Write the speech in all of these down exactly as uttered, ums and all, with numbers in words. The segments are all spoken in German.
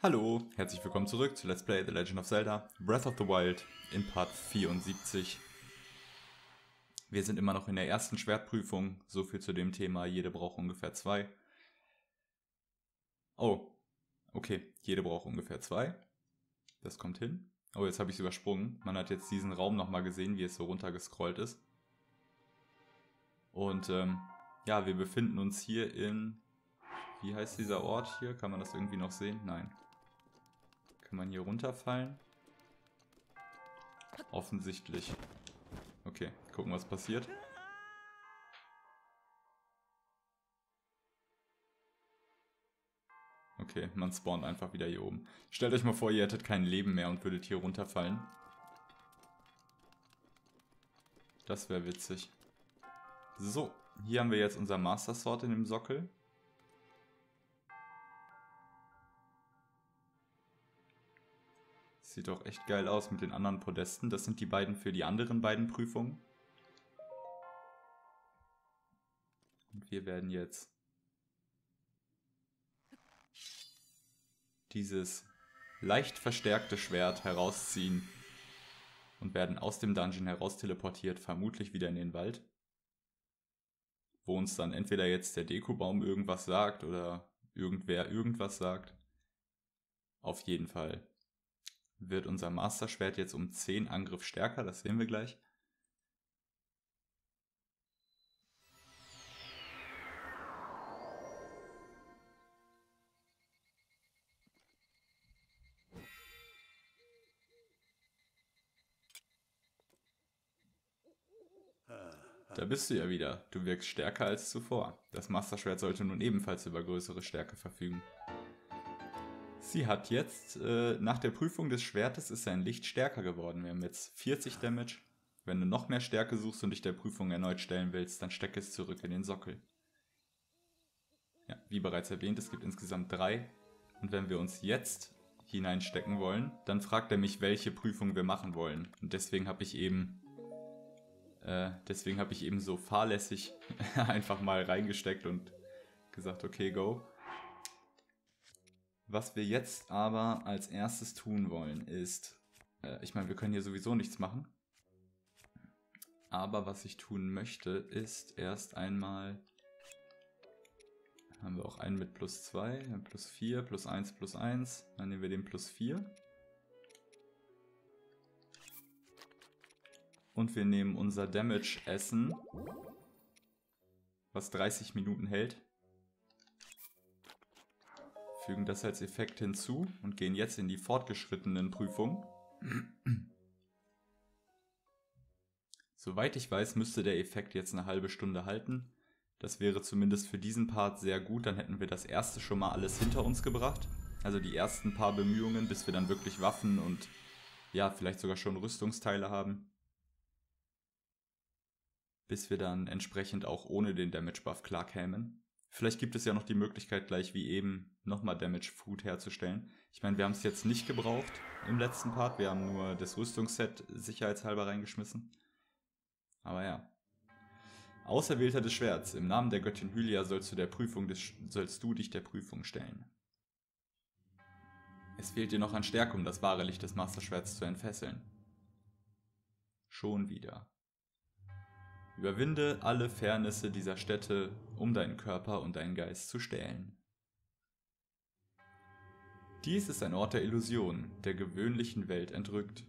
Hallo, herzlich willkommen zurück zu Let's Play The Legend of Zelda Breath of the Wild in Part vierundsiebzig. Wir sind immer noch in der ersten Schwertprüfung, so viel zu dem Thema, jede braucht ungefähr zwei. Oh, okay, jede braucht ungefähr zwei. Das kommt hin. Oh, jetzt habe ich es übersprungen. Man hat jetzt diesen Raum nochmal gesehen, wie es so runtergescrollt ist. Und ähm, ja, wir befinden uns hier in... Wie heißt dieser Ort hier? Kann man das irgendwie noch sehen? Nein. Kann man hier runterfallen? Offensichtlich. Okay, gucken, was passiert. Okay, man spawnt einfach wieder hier oben. Stellt euch mal vor, ihr hättet kein Leben mehr und würdet hier runterfallen. Das wäre witzig. So, hier haben wir jetzt unser Master Sword in dem Sockel. Sieht doch echt geil aus mit den anderen Podesten. Das sind die beiden für die anderen beiden Prüfungen. Und wir werden jetzt dieses leicht verstärkte Schwert herausziehen und werden aus dem Dungeon heraus teleportiert, vermutlich wieder in den Wald. Wo uns dann entweder jetzt der Dekobaum irgendwas sagt oder irgendwer irgendwas sagt. Auf jeden Fall wird unser Master Schwert jetzt um zehn Angriff stärker, das sehen wir gleich. Da bist du ja wieder. Du wirkst stärker als zuvor. Das Master Schwert sollte nun ebenfalls über größere Stärke verfügen. Sie hat jetzt, äh, nach der Prüfung des Schwertes ist sein Licht stärker geworden. Wir haben jetzt vierzig Damage. Wenn du noch mehr Stärke suchst und dich der Prüfung erneut stellen willst, dann stecke es zurück in den Sockel. Ja, wie bereits erwähnt, es gibt insgesamt drei. Und wenn wir uns jetzt hineinstecken wollen, dann fragt er mich, welche Prüfung wir machen wollen. Und deswegen habe ich eben... Äh, deswegen habe ich eben so fahrlässig einfach mal reingesteckt und gesagt, okay, go. Was wir jetzt aber als erstes tun wollen ist, äh, ich meine, wir können hier sowieso nichts machen. Aber was ich tun möchte, ist erst einmal, haben wir auch einen mit plus zwei, plus vier, plus eins, plus eins. Dann nehmen wir den plus vier. Und wir nehmen unser Damage-Essen, was dreißig Minuten hält. Fügen das als Effekt hinzu und gehen jetzt in die fortgeschrittenen Prüfungen. Soweit ich weiß, müsste der Effekt jetzt eine halbe Stunde halten. Das wäre zumindest für diesen Part sehr gut, dann hätten wir das erste schon mal alles hinter uns gebracht. Also die ersten paar Bemühungen, bis wir dann wirklich Waffen und ja, vielleicht sogar schon Rüstungsteile haben. Bis wir dann entsprechend auch ohne den Damage Buff klarkämen. Vielleicht gibt es ja noch die Möglichkeit, gleich wie eben nochmal Damage Food herzustellen. Ich meine, wir haben es jetzt nicht gebraucht im letzten Part. Wir haben nur das Rüstungsset sicherheitshalber reingeschmissen. Aber ja. Auserwählter des Schwerts. Im Namen der Göttin Hylia sollst du, der Prüfung des, sollst du dich der Prüfung stellen. Es fehlt dir noch an Stärke, um das wahre Licht des Masterschwerts zu entfesseln. Schon wieder. Überwinde alle Fairnisse dieser Städte, um deinen Körper und deinen Geist zu stählen. Dies ist ein Ort der Illusion, der gewöhnlichen Welt entrückt.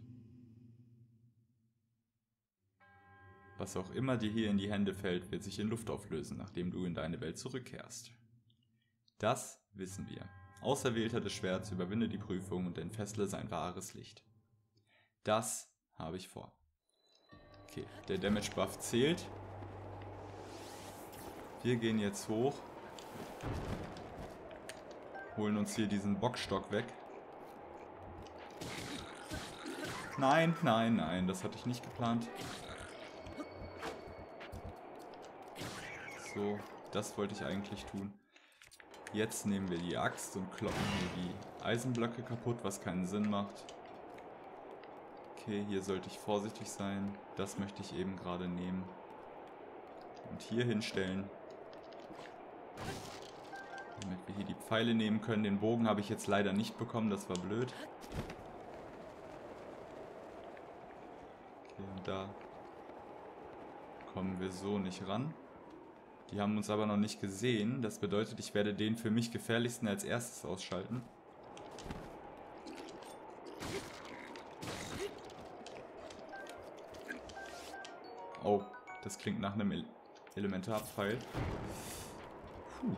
Was auch immer dir hier in die Hände fällt, wird sich in Luft auflösen, nachdem du in deine Welt zurückkehrst. Das wissen wir. Auserwählter des Schwerts, überwinde die Prüfung und entfessle sein wahres Licht. Das habe ich vor. Okay, der Damage Buff zählt. Wir gehen jetzt hoch. Holen uns hier diesen Bockstock weg. Nein, nein, nein, das hatte ich nicht geplant. So, das wollte ich eigentlich tun. Jetzt nehmen wir die Axt und kloppen hier die Eisenblöcke kaputt, was keinen Sinn macht. Okay, hier sollte ich vorsichtig sein. Das möchte ich eben gerade nehmen. Und hier hinstellen. Damit wir hier die Pfeile nehmen können. Den Bogen habe ich jetzt leider nicht bekommen, das war blöd. Okay, und da kommen wir so nicht ran. Die haben uns aber noch nicht gesehen. Das bedeutet, ich werde den für mich gefährlichsten als erstes ausschalten. Oh, das klingt nach einem Ele- Elementarpfeil. Puh.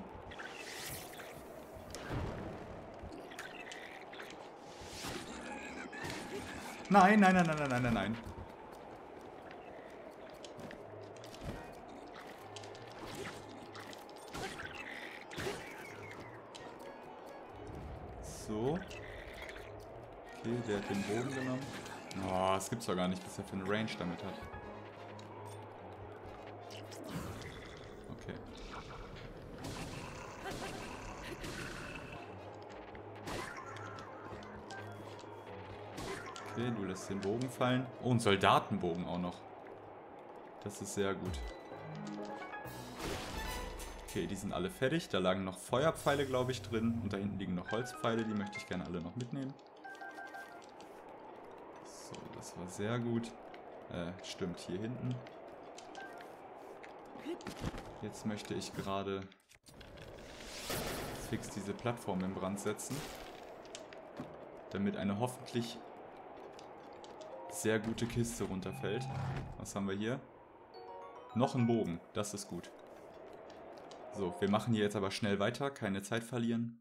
Nein, nein, nein, nein, nein, nein, nein, nein. So. Okay, der hat den Bogen genommen. Oh, das gibt's doch gar nicht, was er für eine Range damit hat. Okay. Okay, du lässt den Bogen fallen. Oh, ein Soldatenbogen auch noch. Das ist sehr gut. Okay, die sind alle fertig. Da lagen noch Feuerpfeile, glaube ich, drin. Und da hinten liegen noch Holzpfeile. Die möchte ich gerne alle noch mitnehmen. So, das war sehr gut. Äh, stimmt, hier hinten. Jetzt möchte ich gerade fix diese Plattform in Brand setzen. Damit eine hoffentlich sehr gute Kiste runterfällt. Was haben wir hier? Noch ein Bogen. Das ist gut. So, wir machen hier jetzt aber schnell weiter. Keine Zeit verlieren.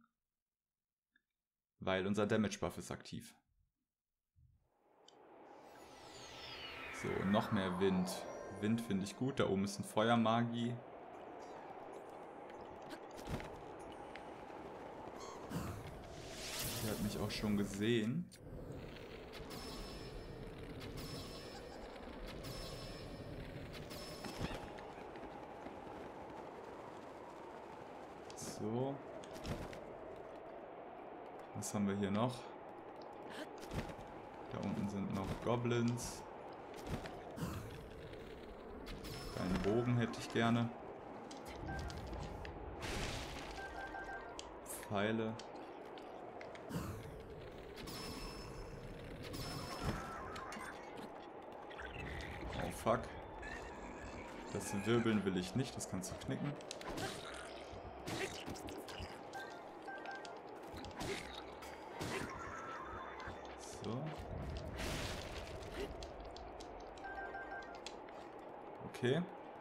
Weil unser Damage Buff ist aktiv. So, noch mehr Wind. Wind finde ich gut. Da oben ist ein Feuermagi. Der hat mich auch schon gesehen. So. Was haben wir hier noch? Da unten sind noch Goblins. Einen Bogen hätte ich gerne. Pfeile. Oh fuck. Das Wirbeln will ich nicht, das kannst du knicken. So. Okay.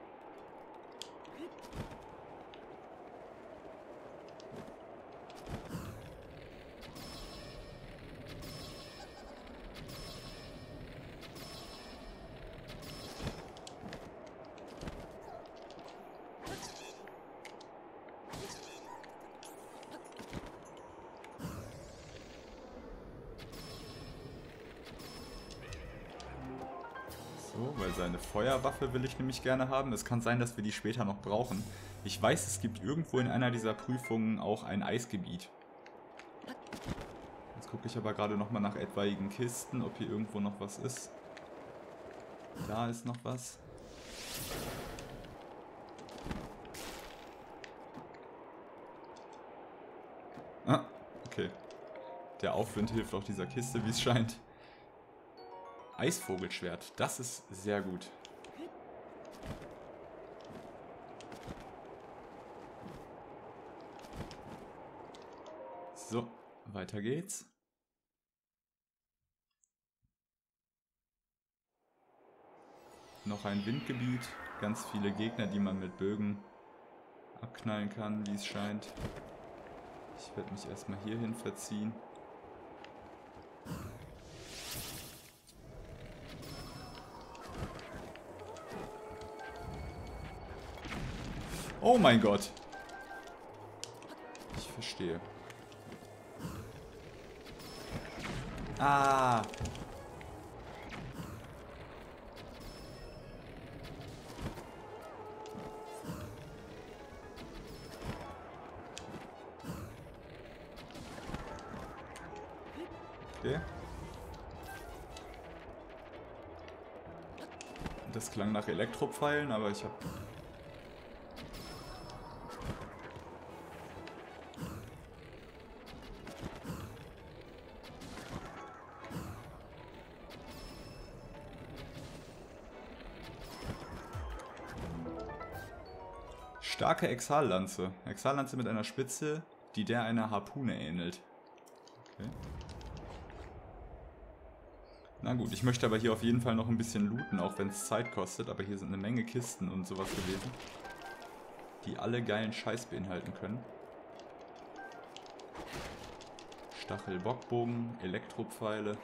So, weil seine Feuerwaffe will ich nämlich gerne haben. Es kann sein, dass wir die später noch brauchen. Ich weiß, es gibt irgendwo in einer dieser Prüfungen auch ein Eisgebiet. Jetzt gucke ich aber gerade nochmal nach etwaigen Kisten, ob hier irgendwo noch was ist. Da ist noch was. Ah, okay. Der Aufwind hilft auch dieser Kiste, wie es scheint. Eisvogelschwert, das ist sehr gut. So, weiter geht's. Noch ein Windgebiet, ganz viele Gegner, die man mit Bögen abknallen kann, wie es scheint. Ich werde mich erstmal hierhin verziehen. Oh mein Gott. Ich verstehe. Ah. Okay. Das klang nach Elektropfeilen, aber ich habe... Starke Exhallanze. Exhallanze mit einer Spitze, die der einer Harpune ähnelt. Okay. Na gut, ich möchte aber hier auf jeden Fall noch ein bisschen looten, auch wenn es Zeit kostet. Aber hier sind eine Menge Kisten und sowas gewesen, die alle geilen Scheiß beinhalten können. Stachelbockbogen, Elektropfeile.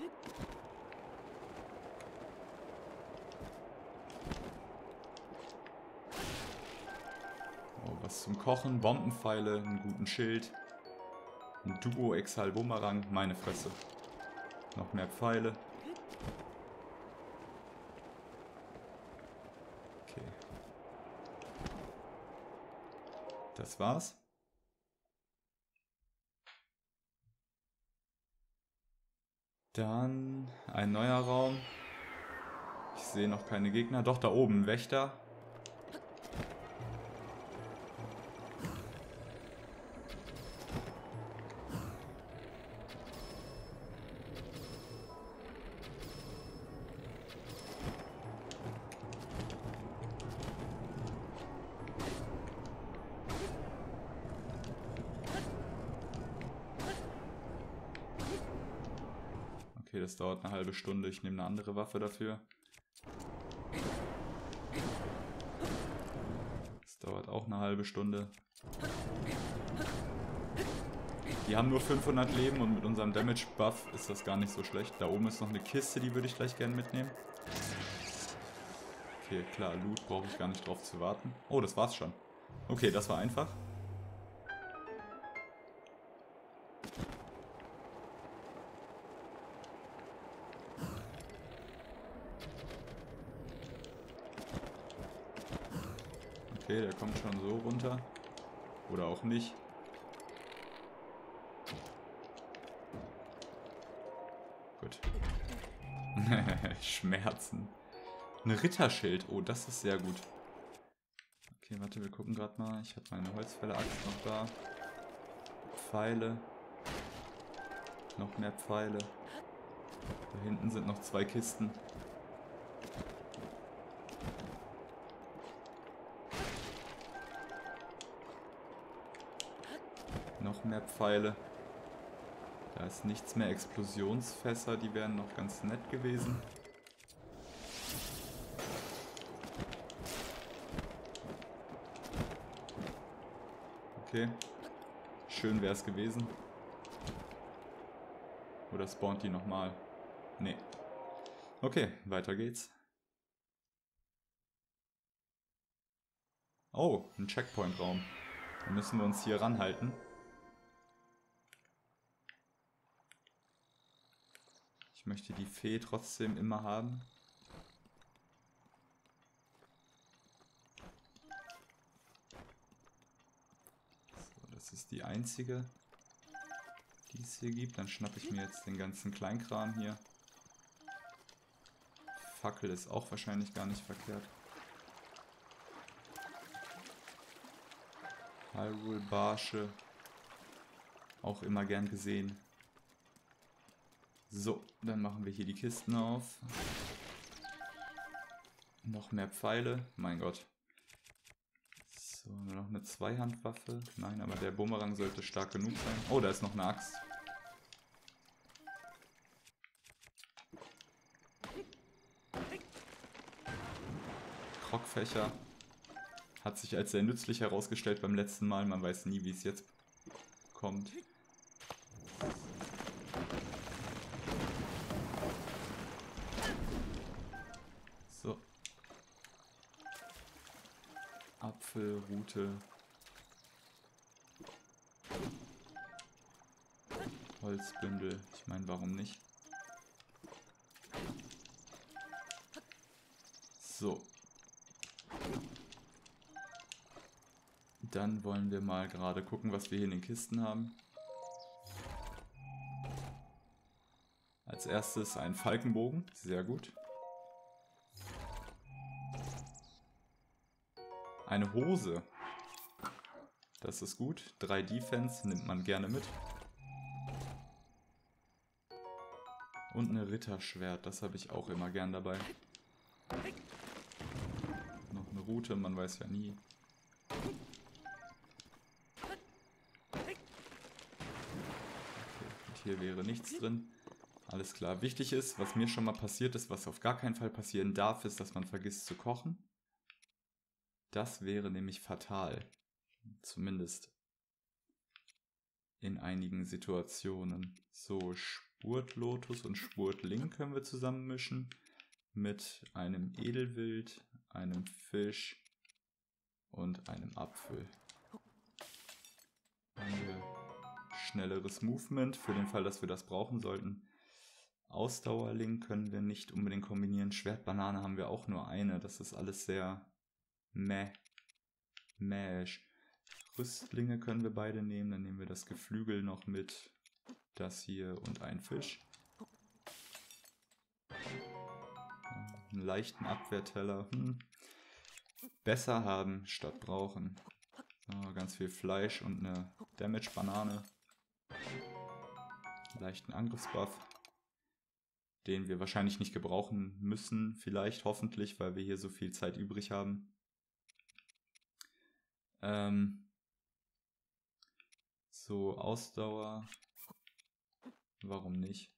Oh, was zum Kochen, Bombenpfeile, einen guten Schild. Ein Duo-Exhal-Bumerang, meine Fresse. Noch mehr Pfeile. Okay. Das war's. Dann ein neuer Raum. Ich sehe noch keine Gegner. Doch, da oben ein Wächter. Okay, das dauert eine halbe Stunde. Ich nehme eine andere Waffe dafür. Das dauert auch eine halbe Stunde. Die haben nur fünfhundert Leben und mit unserem Damage-Buff ist das gar nicht so schlecht. Da oben ist noch eine Kiste, die würde ich gleich gerne mitnehmen. Okay, klar, Loot brauche ich gar nicht drauf zu warten. Oh, das war's schon. Okay, das war einfach. Okay, der kommt schon so runter. Oder auch nicht. Gut. Schmerzen. Ein Ritterschild. Oh, das ist sehr gut. Okay, warte, wir gucken gerade mal. Ich habe meine Holzfäller-Axt noch da. Pfeile. Noch mehr Pfeile. Da hinten sind noch zwei Kisten. Noch mehr Pfeile. Da ist nichts mehr. Explosionsfässer, die wären noch ganz nett gewesen. Okay. Schön wäre es gewesen. Oder spawnt die nochmal? Nee. Okay, weiter geht's. Oh, ein Checkpoint-Raum. Da müssen wir uns hier ranhalten. Ich möchte die Fee trotzdem immer haben. So, das ist die einzige, die es hier gibt. Dann schnappe ich mir jetzt den ganzen Kleinkram hier. Fackel ist auch wahrscheinlich gar nicht verkehrt. Hyrule Barsche. Auch immer gern gesehen. So, dann machen wir hier die Kisten auf. Noch mehr Pfeile. Mein Gott. So, nur noch eine Zweihandwaffe. Nein, aber der Bumerang sollte stark genug sein. Oh, da ist noch eine Axt. Krogfächer. Hat sich als sehr nützlich herausgestellt beim letzten Mal. Man weiß nie, wie es jetzt kommt. So. Apfelrute. Holzbündel. Ich meine, warum nicht? So. Dann wollen wir mal gerade gucken, was wir hier in den Kisten haben. Als erstes ein Falkenbogen. Sehr gut. Eine Hose. Das ist gut. Drei Defense nimmt man gerne mit. Und eine Ritterschwert. Das habe ich auch immer gern dabei. Noch eine Rute, man weiß ja nie. hier wäre nichts drin. Alles klar. Wichtig ist, was mir schon mal passiert ist, was auf gar keinen Fall passieren darf, ist, dass man vergisst zu kochen. Das wäre nämlich fatal. Zumindest in einigen Situationen. So, Spurtlotus und Spurtling können wir zusammenmischen. Mit einem Edelwild, einem Fisch und einem Apfel. Haben wir schnelleres Movement, für den Fall, dass wir das brauchen sollten. Ausdauerling können wir nicht unbedingt kombinieren. Schwertbanane haben wir auch nur eine. Das ist alles sehr meh. Mäsch. Rüstlinge können wir beide nehmen. Dann nehmen wir das Geflügel noch mit. Das hier und ein Fisch. Einen leichten Abwehrteller. Hm. Besser haben statt brauchen. So, ganz viel Fleisch und eine Damage-Banane. Leichten Angriffsbuff. Den wir wahrscheinlich nicht gebrauchen müssen. Vielleicht, hoffentlich, weil wir hier so viel Zeit übrig haben. Ähm so, Ausdauer. Warum nicht?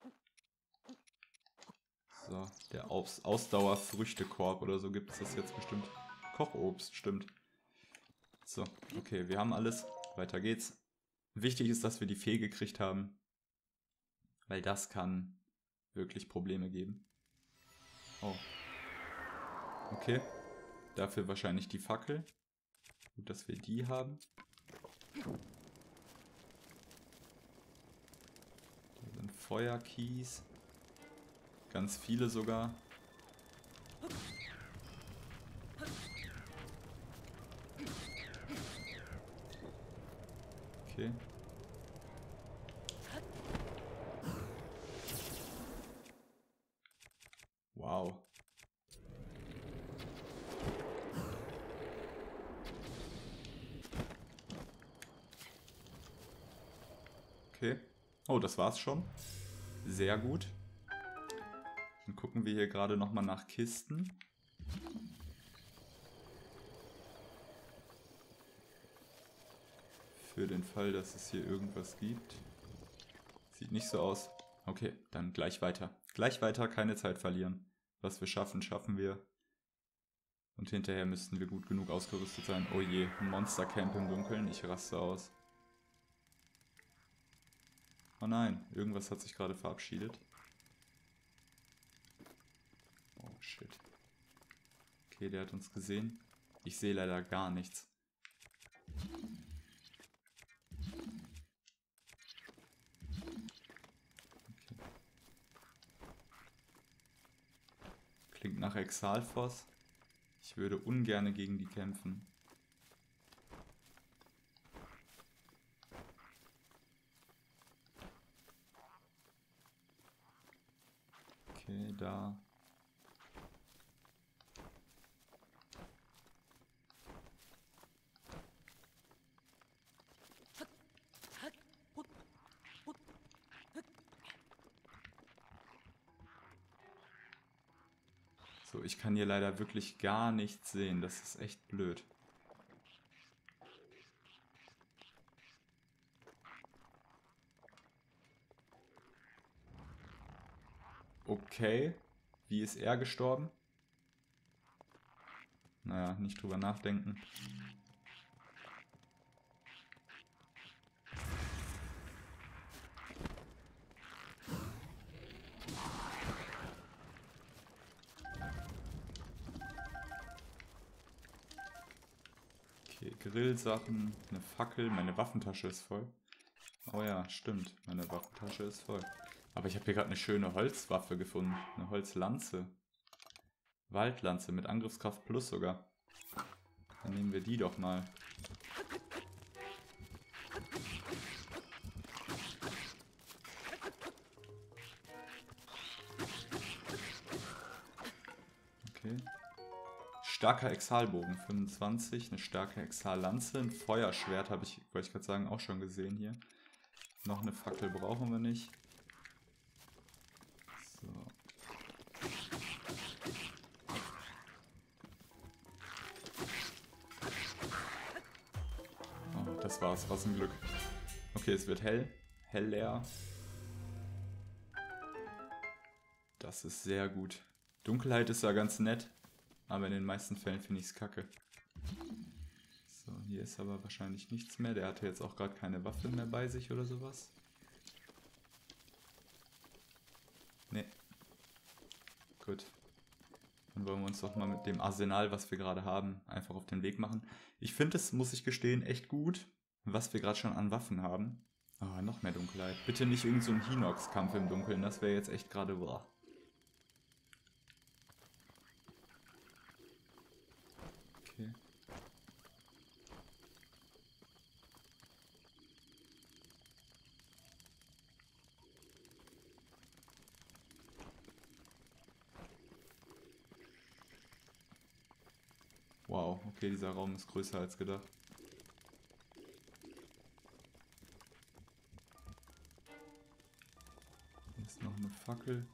So, der Aus Ausdauer-Früchtekorb oder so gibt es das jetzt bestimmt. Kochobst, stimmt. So, okay, wir haben alles. Weiter geht's. Wichtig ist, dass wir die Fee gekriegt haben. Weil das kann wirklich Probleme geben. Oh. Okay. Dafür wahrscheinlich die Fackel. Gut, dass wir die haben. Da sind Feuerkies. Ganz viele sogar. Okay. Wow. Okay. Oh, das war's schon. Sehr gut. Dann gucken wir hier gerade nochmal nach Kisten. Für den Fall, dass es hier irgendwas gibt. Sieht nicht so aus. Okay, dann gleich weiter. Gleich weiter, keine Zeit verlieren. Was wir schaffen, schaffen wir. Und hinterher müssten wir gut genug ausgerüstet sein. Oh je, ein Monstercamp im Dunkeln. Ich raste aus. Oh nein, irgendwas hat sich gerade verabschiedet. Oh shit. Okay, der hat uns gesehen. Ich sehe leider gar nichts. Okay. Klingt nach Exalfos. Ich würde ungern gegen die kämpfen. Okay, da. So, ich kann hier leider wirklich gar nichts sehen. Das ist echt blöd. Okay. Wie ist er gestorben? Naja, nicht drüber nachdenken. Okay, Grillsachen, eine Fackel, meine Waffentasche ist voll. Oh ja, stimmt, meine Waffentasche ist voll. Aber ich habe hier gerade eine schöne Holzwaffe gefunden. Eine Holzlanze. Waldlanze mit Angriffskraft plus sogar. Dann nehmen wir die doch mal. Okay. Starker Exalbogen, fünfundzwanzig. Eine starke Exallanze. Ein Feuerschwert habe ich, wollte ich gerade sagen, auch schon gesehen hier. Noch eine Fackel brauchen wir nicht. So. Oh, das war's, was ein Glück. Okay, es wird hell. Heller. Das ist sehr gut. Dunkelheit ist ja ganz nett, aber in den meisten Fällen finde ich es kacke. So, hier ist aber wahrscheinlich nichts mehr. Der hatte jetzt auch gerade keine Waffe mehr bei sich oder sowas. Nee. Gut. Dann wollen wir uns doch mal mit dem Arsenal, was wir gerade haben, einfach auf den Weg machen. Ich finde es, muss ich gestehen, echt gut, was wir gerade schon an Waffen haben. Ah, oh, noch mehr Dunkelheit. Bitte nicht irgend so ein Hinox-Kampf im Dunkeln, das wäre jetzt echt gerade... Boah. Okay. Wow, okay, dieser Raum ist größer als gedacht. Hier ist noch eine Fackel.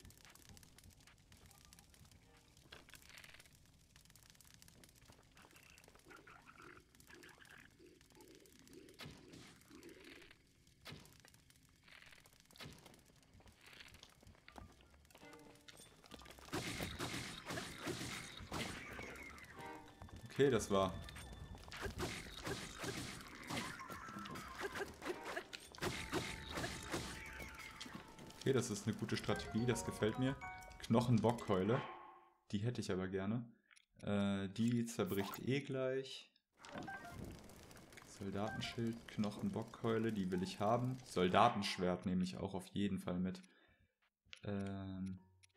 Okay, das war... Okay, das ist eine gute Strategie, das gefällt mir. Knochenbockkeule, die hätte ich aber gerne. Äh, die zerbricht eh gleich. Soldatenschild, Knochenbockkeule, die will ich haben. Soldatenschwert nehme ich auch auf jeden Fall mit. Ähm...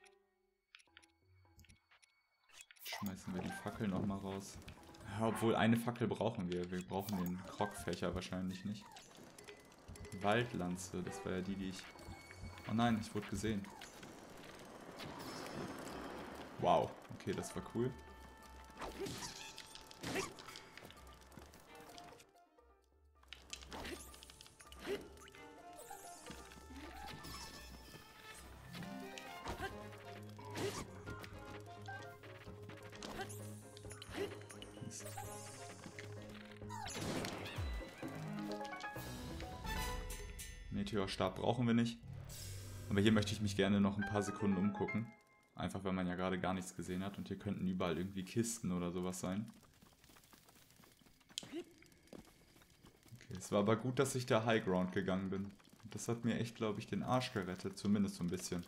Schmeißen wir die Fackel nochmal raus. Ja, obwohl, eine Fackel brauchen wir. Wir brauchen den Krogfächer wahrscheinlich nicht. Waldlanze, das war ja die, die ich... Oh nein, ich wurde gesehen. Wow, okay, das war cool. Meteorstab brauchen wir nicht. Aber hier möchte ich mich gerne noch ein paar Sekunden umgucken. Einfach, weil man ja gerade gar nichts gesehen hat. Und hier könnten überall irgendwie Kisten oder sowas sein. Okay, es war aber gut, dass ich da High Ground gegangen bin. Das hat mir echt, glaube ich, den Arsch gerettet. Zumindest so ein bisschen.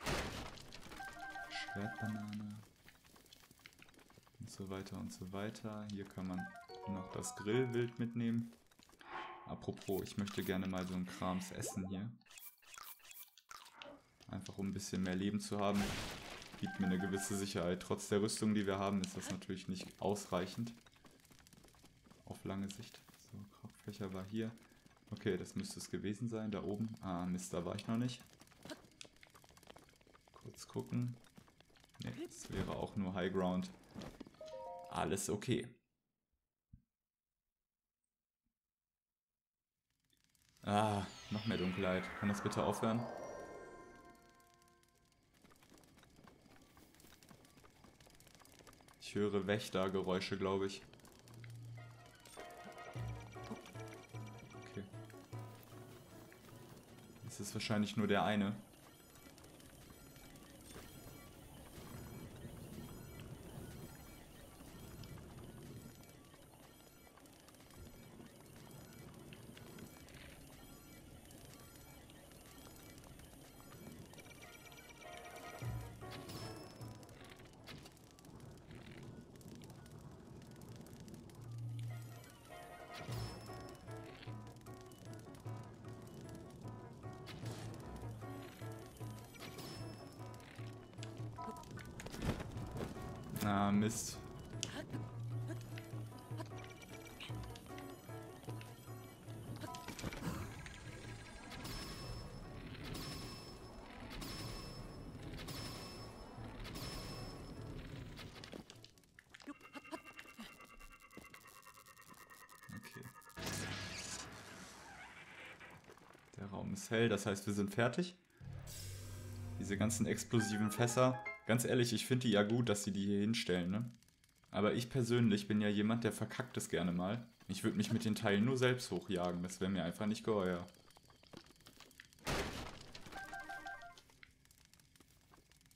Schwertbanane. Und so weiter und so weiter. Hier kann man noch das Grillwild mitnehmen. Apropos, ich möchte gerne mal so ein Krams essen hier. Einfach um ein bisschen mehr Leben zu haben. Gibt mir eine gewisse Sicherheit. Trotz der Rüstung, die wir haben, ist das natürlich nicht ausreichend. Auf lange Sicht. So, Krogfächer war hier. Okay, das müsste es gewesen sein. Da oben. Ah, Mist, da war ich noch nicht. Kurz gucken. Ne, das wäre auch nur High Ground. Alles okay. Ah, noch mehr Dunkelheit. Kann das bitte aufhören? Ich höre Wächtergeräusche, glaube ich. Okay. Das ist wahrscheinlich nur der eine. Ah, Mist. Okay. Der Raum ist hell, das heißt, wir sind fertig. Diese ganzen explosiven Fässer. Ganz ehrlich, ich finde die ja gut, dass sie die hier hinstellen, ne? Aber ich persönlich bin ja jemand, der verkackt es gerne mal. Ich würde mich mit den Teilen nur selbst hochjagen. Das wäre mir einfach nicht geheuer.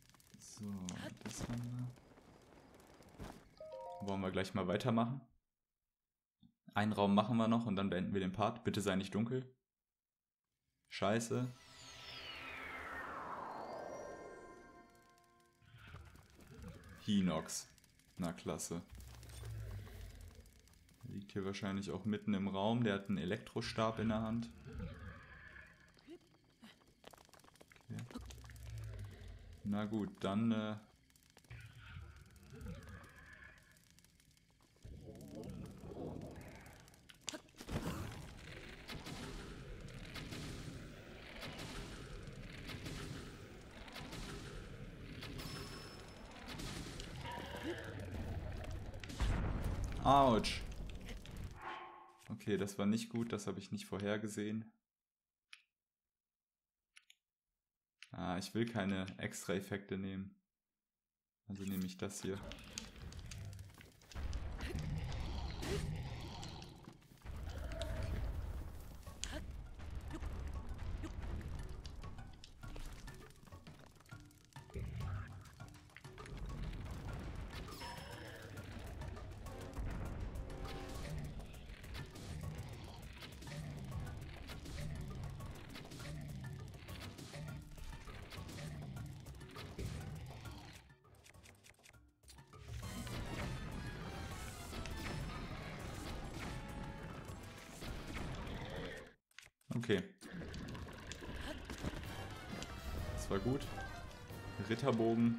Das haben wir. Wollen wir gleich mal weitermachen? Einen Raum machen wir noch und dann beenden wir den Part. Bitte sei nicht dunkel. Scheiße. Hinox. Na klasse. Der liegt hier wahrscheinlich auch mitten im Raum. Der hat einen Elektrostab in der Hand. Okay. Na gut, dann... Äh Autsch. Okay, das war nicht gut, das habe ich nicht vorhergesehen. Ah, ich will keine extra Effekte nehmen. Also nehme ich das hier. Okay. Das war gut. Ritterbogen.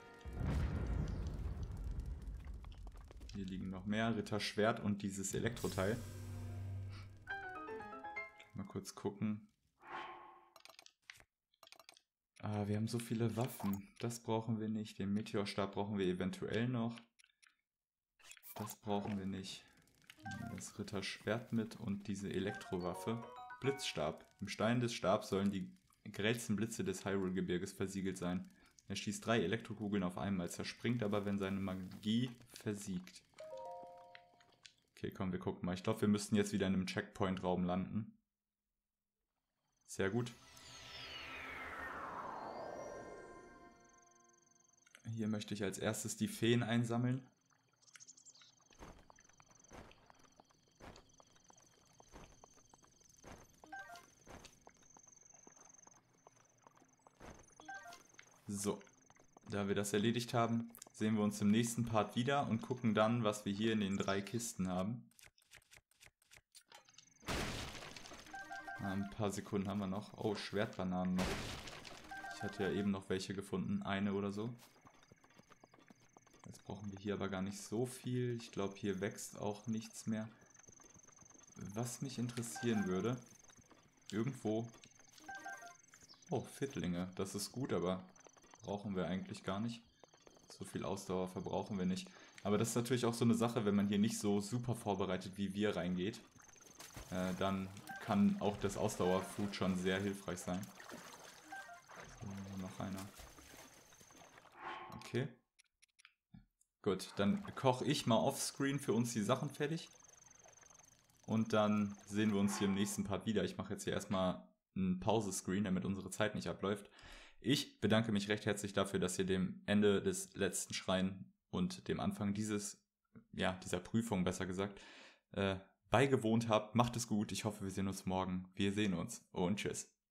Hier liegen noch mehr. Ritterschwert und dieses Elektroteil. Mal kurz gucken. Ah, wir haben so viele Waffen. Das brauchen wir nicht. Den Meteorstab brauchen wir eventuell noch. Das brauchen wir nicht. Das Ritterschwert mit und diese Elektrowaffe. Blitzstab. Im Stein des Stabs sollen die grellsten Blitze des Hyrule-Gebirges versiegelt sein. Er schießt drei Elektrokugeln auf einmal, zerspringt aber, wenn seine Magie versiegt. Okay, komm, wir gucken mal. Ich glaube, wir müssten jetzt wieder in einem Checkpoint-Raum landen. Sehr gut. Hier möchte ich als erstes die Feen einsammeln. So, da wir das erledigt haben, sehen wir uns im nächsten Part wieder und gucken dann, was wir hier in den drei Kisten haben. Ein paar Sekunden haben wir noch. Oh, Schwertbananen noch. Ich hatte ja eben noch welche gefunden, eine oder so. Jetzt brauchen wir hier aber gar nicht so viel. Ich glaube, hier wächst auch nichts mehr. Was mich interessieren würde, irgendwo... Oh, Fittlinge, das ist gut, aber brauchen wir eigentlich gar nicht. So viel Ausdauer verbrauchen wir nicht. Aber das ist natürlich auch so eine Sache, wenn man hier nicht so super vorbereitet wie wir reingeht. Äh, dann kann auch das Ausdauerfood schon sehr hilfreich sein. So, noch einer. Okay. Gut, dann koche ich mal offscreen für uns die Sachen fertig. Und dann sehen wir uns hier im nächsten Part wieder. Ich mache jetzt hier erstmal einen Pause-Screen, damit unsere Zeit nicht abläuft. Ich bedanke mich recht herzlich dafür, dass ihr dem Ende des letzten Schrein und dem Anfang dieses, ja, dieser Prüfung, besser gesagt, äh, beigewohnt habt. Macht es gut. Ich hoffe, wir sehen uns morgen. Wir sehen uns und tschüss.